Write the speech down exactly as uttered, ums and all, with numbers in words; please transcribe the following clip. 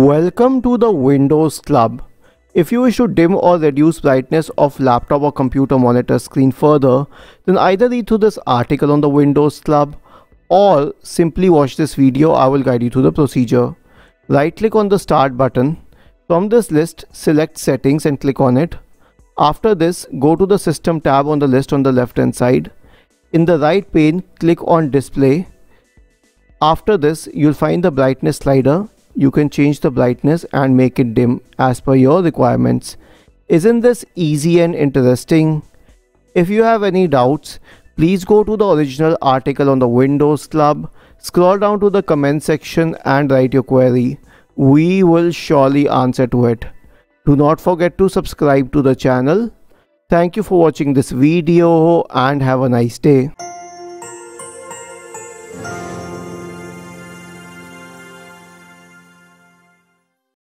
Welcome to the Windows Club. If you wish to dim or reduce brightness of laptop or computer monitor screen further, then either read through this article on the Windows Club or simply watch this video. I will guide you through the procedure. Right click on the Start button. From this list, select Settings and click on it. After this, go to the System tab on the list on the left hand side. In the right pane, click on Display. After this, you'll find the brightness slider. You can change the brightness and make it dim as per your requirements. Isn't this easy and interesting? If you have any doubts, please go to the original article on the Windows Club, scroll down to the comment section and write your query. We will surely answer to it. Do not forget to subscribe to the channel. Thank you for watching this video and have a nice day.